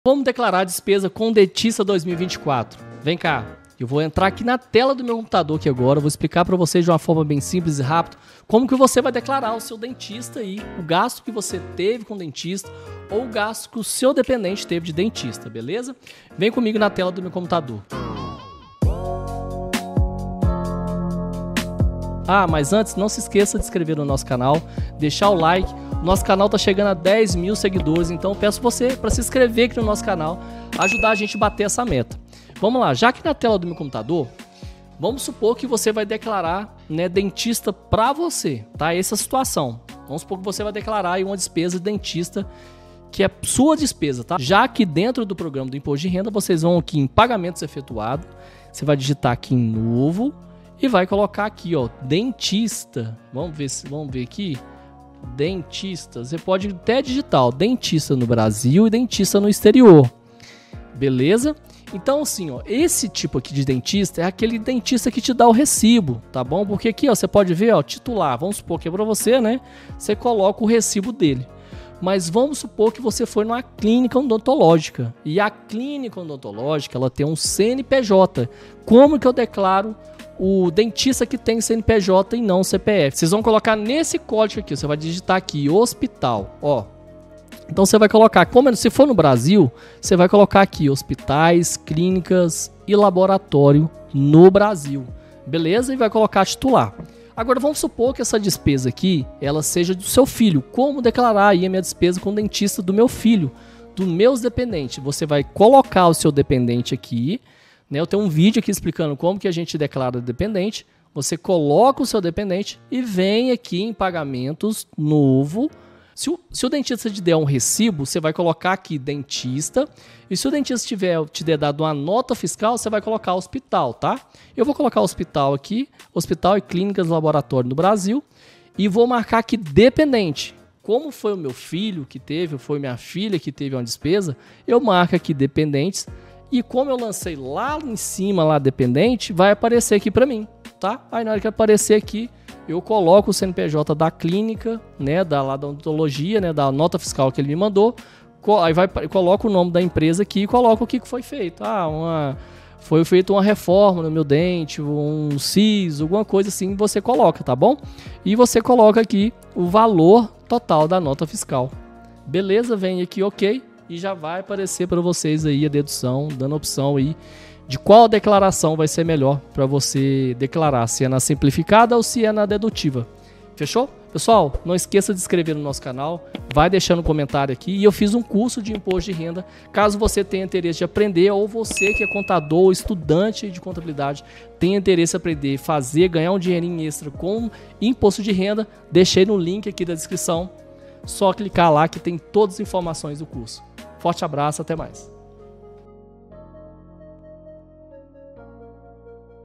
Como declarar despesa com dentista 2024? Vem cá, eu vou entrar aqui na tela do meu computador aqui agora, vou explicar para vocês de uma forma bem simples e rápida como que você vai declarar o seu dentista aí, o gasto que você teve com o dentista ou o gasto que o seu dependente teve de dentista, beleza? Vem comigo na tela do meu computador. Ah, mas antes, não se esqueça de se inscrever no nosso canal, deixar o like. Nosso canal está chegando a 10 mil seguidores, então eu peço você para se inscrever aqui no nosso canal, ajudar a gente a bater essa meta. Vamos lá, já aqui na tela do meu computador, vamos supor que você vai declarar, né, dentista para você, tá? Essa situação. Vamos supor que você vai declarar aí uma despesa de dentista que é sua despesa, tá? Já que dentro do programa do Imposto de Renda, vocês vão aqui em pagamentos efetuados, você vai digitar aqui em novo e vai colocar aqui, ó, dentista. Vamos ver aqui. Dentista, você pode até digitar ó, dentista no Brasil e dentista no exterior, beleza? Então assim, ó, esse tipo aqui de dentista é aquele dentista que te dá o recibo, tá bom? Porque aqui ó, você pode ver, ó, titular, vamos supor que é para você, né? Você coloca o recibo dele. Mas vamos supor que você foi numa clínica odontológica e a clínica odontológica ela tem um CNPJ. Como que eu declaro o dentista que tem CNPJ e não CPF? Vocês vão colocar nesse código aqui, você vai digitar aqui, hospital, ó. Então você vai colocar, como se for no Brasil, você vai colocar aqui, hospitais, clínicas e laboratório no Brasil, beleza? E vai colocar titular. Agora vamos supor que essa despesa aqui, ela seja do seu filho. Como declarar aí a minha despesa com o dentista do meu filho, dos meus dependentes? Você vai colocar o seu dependente aqui, né? Eu tenho um vídeo aqui explicando como que a gente declara dependente. Você coloca o seu dependente e vem aqui em pagamentos novo. Se o dentista te der um recibo, você vai colocar aqui dentista. E se o dentista te der dado uma nota fiscal, você vai colocar hospital, tá? Eu vou colocar hospital aqui, hospital e clínicas laboratório no Brasil. E vou marcar aqui dependente. Como foi o meu filho que teve, ou foi minha filha que teve uma despesa, eu marco aqui dependentes. E como eu lancei lá em cima, lá dependente, vai aparecer aqui para mim, tá? Aí na hora que aparecer aqui, eu coloco o CNPJ da clínica, né, da odontologia, né, da nota fiscal que ele me mandou. Aí coloco o nome da empresa aqui e coloco o que foi feito. Foi feita uma reforma no meu dente, um siso, alguma coisa assim, você coloca, tá bom? E você coloca aqui o valor total da nota fiscal. Beleza? Vem aqui, ok. E já vai aparecer para vocês aí a dedução, dando opção aí de qual declaração vai ser melhor para você declarar, se é na simplificada ou se é na dedutiva. Fechou? Pessoal, não esqueça de se inscrever no nosso canal, vai deixando um comentário aqui. E eu fiz um curso de imposto de renda, caso você tenha interesse de aprender, ou você que é contador ou estudante de contabilidade, tenha interesse em aprender, fazer, ganhar um dinheirinho extra com imposto de renda, deixei no link aqui da descrição. Só clicar lá que tem todas as informações do curso. Forte abraço, até mais.